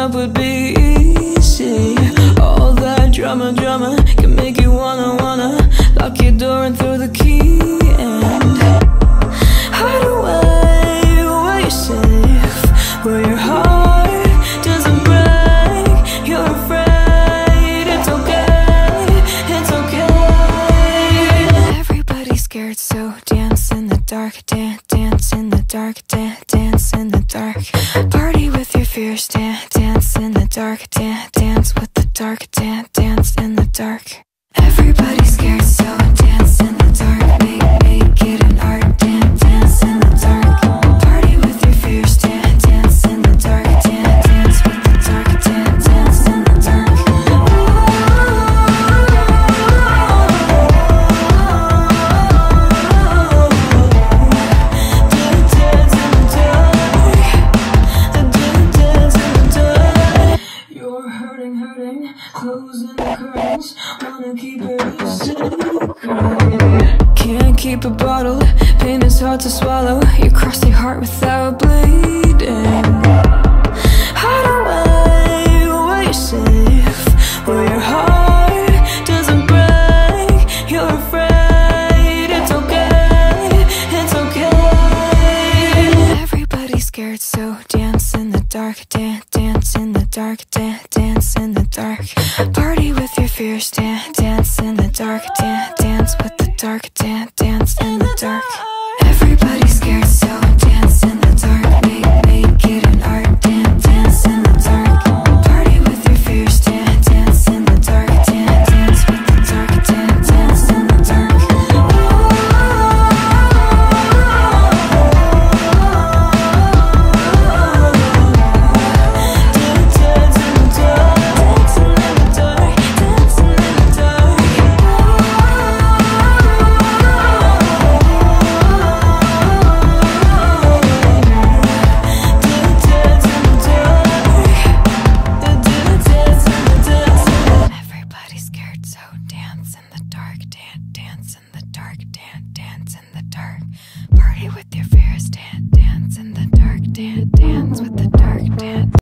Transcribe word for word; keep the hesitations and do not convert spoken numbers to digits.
up would be easy. All that drama, drama can make you wanna, wanna lock your door and throw the key and hide away where you're safe, where your heart doesn't break. You're afraid, it's okay, it's okay. Everybody's scared, so dance in the dark, dance, dance in the dark, dance, dance in the dark. Party with your fears, dance, dance in the dark, dance, dance with the dark, dance, dance in the dark. Everybody's scared, so dance in the dark, make, make it an art, dance, dance in the dark. Party with your fears, dance, dance in the dark, dance, dance with the dark, dance, dance in the dark. You're hurting, hurting, closing the curtains, wanna keep it a secret. Can't keep a bottle, pain is hard to swallow. You cross your heart without bleeding. Hide away where you're safe, where your heart doesn't break. You're afraid, it's okay, it's okay. Everybody's scared, so dance in the dark, dance, dance in the dark, dance, dance in the dark. Party with your fears, dance, dance in the dark, dance, dance with the dark, dance, dance in the dark. Everybody's scared, so